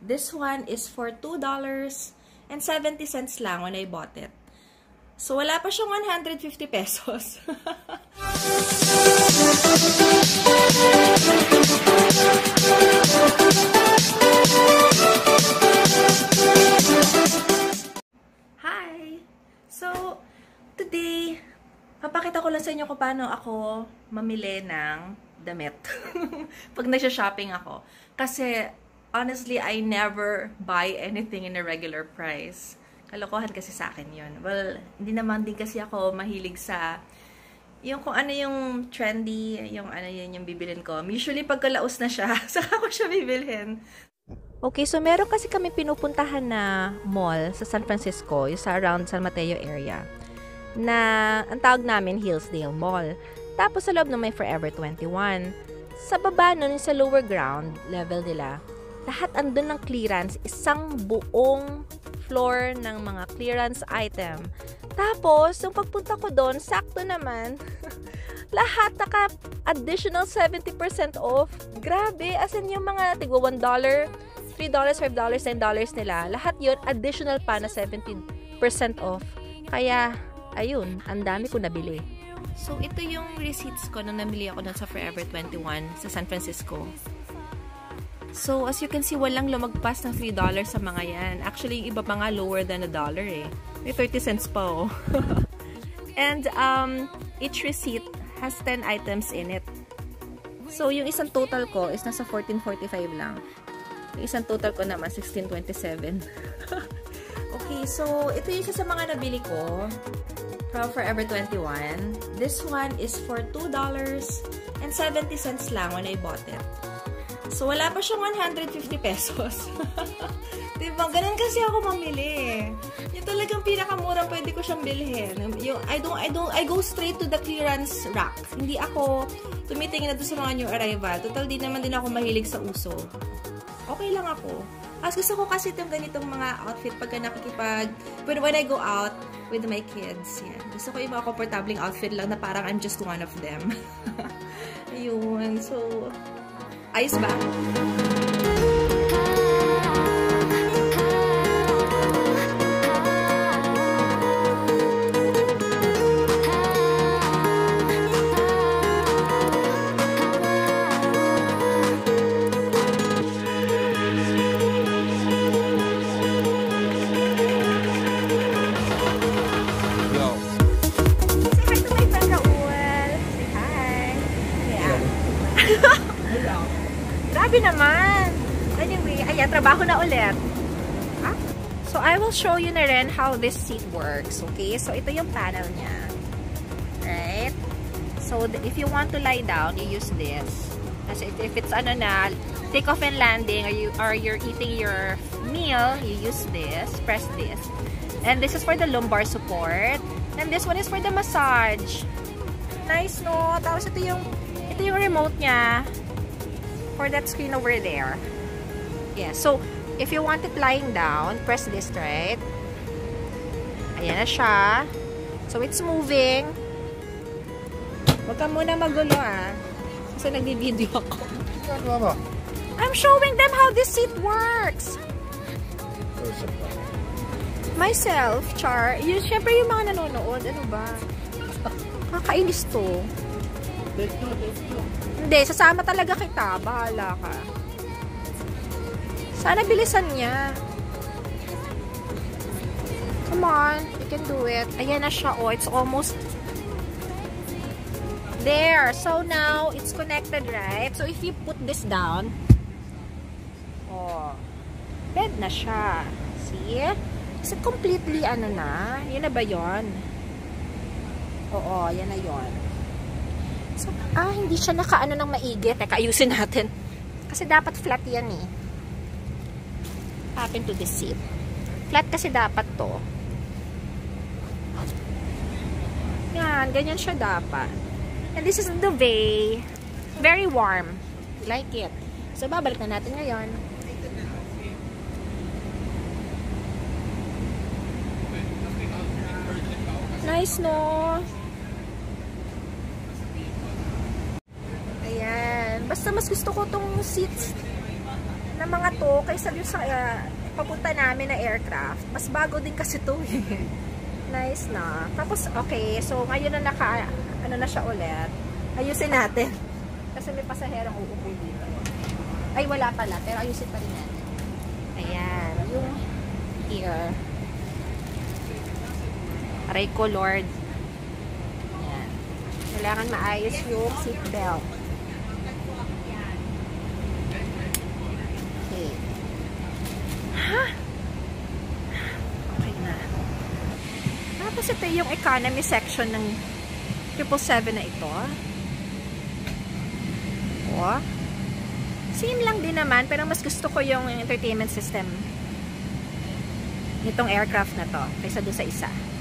This one is for $2.70 lang when I bought it. So, wala pa siyang 150 pesos. Hi! So, today, papakita ko lang sa inyo kung paano ako mamili ng damit. Pag nagsha-shopping ako. Kasi, honestly, I never buy anything in a regular price. Kalokohan kasi sa akin yun. Well, hindi naman din kasi ako mahilig sa yung kung ano yung trendy, yung ano yun yung bibilin ko. Usually, pagkalaos na siya, saka ko siya bibilhin. Okay, so meron kasi kami pinupuntahan na mall sa San Francisco, yung sa around San Mateo area, na ang tawag namin Hillsdale Mall. Tapos sa loob na may Forever 21. Sa baba nun, sa lower ground level nila, lahat andun ng clearance, isang buong floor ng mga clearance item. Tapos, yung pagpunta ko doon, sakto naman, lahat naka additional 70% off. Grabe, as in yung mga tigwa $1, $3, $5, $10 nila, lahat yun additional pa na 70% off. Kaya, ayun, ang dami ko nabili. So, ito yung receipts ko nung namili ako doon sa Forever 21 sa San Francisco. So, as you can see, walang lumagpas ng $3 sa mga yan. Actually, yung iba pa nga lower than $1 eh. May 30 cents pa oh. And, each receipt has 10 items in it. So, yung isang total ko is nasa $14.45 lang. Yung isang total ko naman, $16.27. Okay, so, ito yung isa sa mga nabili ko from Forever 21. This one is for $2.70 lang when I bought it. So, wala pa siyang 150 pesos. Diba? Ganun kasi ako mamili. Yung talagang pinakamura pwede ko siyang bilhin. Yung, I go straight to the clearance rack. Hindi ako tumitingin na doon sa mga new arrival. Total, di naman din ako mahilig sa uso. Okay lang ako. As gusto ko kasi itong ganitong mga outfit pagka when I go out with my kids. Yan. Gusto ko yung mga komportabling outfit lang na parang I'm just one of them. Ayun. So, ayos ba? Grabe naman. Anyway, ayan, trabaho na ulit. Ah? So, I will show you na rin how this seat works. Okay? So, ito yung panel niya. Right? So, if you want to lie down, you use this. Kasi if it's ano na, take off and landing, or you're eating your meal, you use this. Press this. And this is for the lumbar support. And this one is for the massage. Nice, no? Tapos ito yung remote niya. For that screen over there. Yeah, so if you want it lying down, press this, right? Ayan na siya. So it's moving. Huwag ka muna magulo ah. Kasi nag-video ako. I'm showing them how this seat works. Myself, Char. Yun, syempre yung mga nanonood. Ano ba? Kakainis to. Hindi, sasama talaga kita. Bahala ka. Sana bilisan niya. Come on. You can do it. Ayan na siya. Oh, it's almost there. So now, it's connected, right? So if you put this down, oh, bed na siya. See? Is it completely, ano na? Yan na ba yun? Oo, yan na yun. So, hindi siya nakaano ng maigi. Teka, ayusin natin. Kasi dapat flat yan eh. Happen to this seat. Flat kasi dapat to. Yan, ganyan siya dapat. And this is the duvet. Very warm. Like it. So, babalik na natin ngayon. Nice, no? Ayan. Basta mas gusto ko tong seats na ng mga to, kaysa dun sa papunta namin na aircraft. Mas bago din kasi to eh. Nice na. Tapos, okay. So, ngayon na ano na siya ulit. Ayusin natin. Kasi may pasaherong uupo dito. Ay, wala pala. Pero ayusin pa rin natin. Ayan. Yung here. Aray ko, Lord. Ayan. Kailangan maayos yung seatbelt. Okay. Ha? Okay na. Tapos ito yung economy section ng 777 na ito. Oh. Same lang din naman, pero mas gusto ko yung entertainment system nitong aircraft na to kaysa doon sa isa.